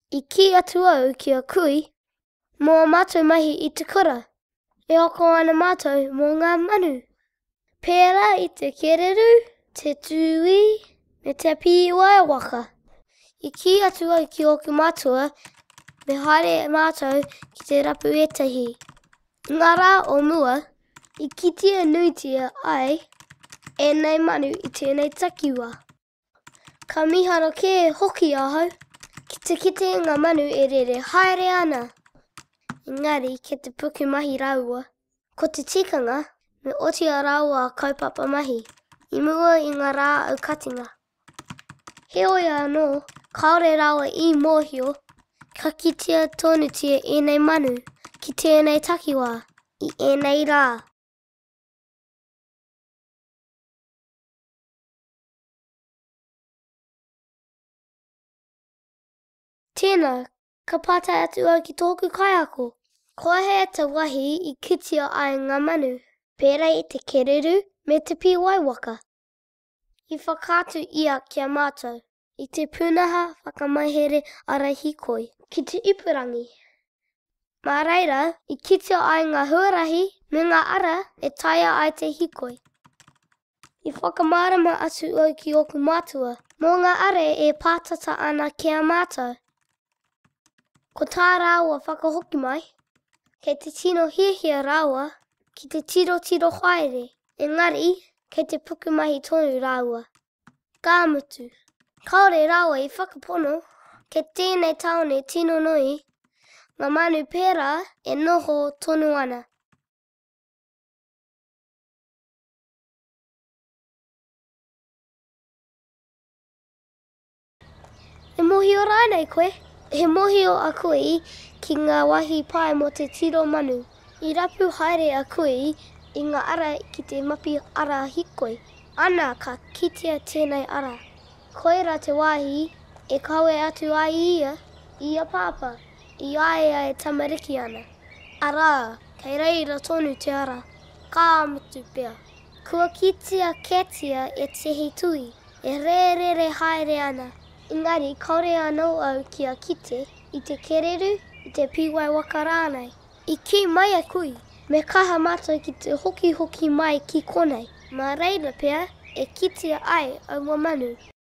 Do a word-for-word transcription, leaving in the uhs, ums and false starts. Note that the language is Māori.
I ki atu au ki a kui, mō a mātou mahi I te kura. E hoko ana mātou mō ngā manu. Pērā I te kereru, te tui, me te piwai waka. I ki atu au ki oku mātua, me haere mātou ki te rapu etahi. Ngā rā o mua, I kitea nuitia ai, e nei manu I tēnei takiwā. Ka miharo ke hoki ahau, ki te kite ngā manu e rere haere ana. Engari, ke te puku mahi raua, ko te tikanga, me otia raua kaupapa mahi. I mua I ngā rā au katinga. Heoi anō, kaore rawa I mōhio, ka kitea tonutia e nei manu, ki tēnei takiwā, I e nei rā. Tēnā, ka pātai atu au ki tōku kaiako. Ko he te wahi I kitea ai ngā manu, pērā I te kereru me te piwai waka. I whakātu ia kia mātou, I te pūnaha whakamahere ara hikoi, ki te ipurangi. Mā reira, I kitea ai ngā huarahi me ngā ara e taia ai te hikoi. I whakamārama atu au ki oku mātua, mō ngā are e pātata ana kia mātou. Ko tā rāua whakahoki mai, kei te tino hiahia rāua, ki te tiro tiro haere, engari, kei te puku mahi tonu rāua. Ka mutu. Kaore rāua I whakapono, kei tēnei taone tino nui, ngā manu pērā e noho tonu ana. E mohio rānei koe. He mohio a koe ki ngā wahi pai mo te tiro manu. I rapu haere a koe I ngā ara ki te mapi ara hikoi. Ana ka kitea tēnei ara. Koera te wāhi e kawe atu ai ia, ia pāpā, I aia e tamariki ana. Arā, kei reira tonu te ara. Ka mutu pea. Kua kitea ketia e tehi tui, e rērere haere ana. Engari, kaore anō au ki a kite, I te kereru, I te piwai waka rānei. I ki mai a kui, me kaha mātou ki te hoki hoki mai ki konei. Mā reira pea, e kitea ai au manu.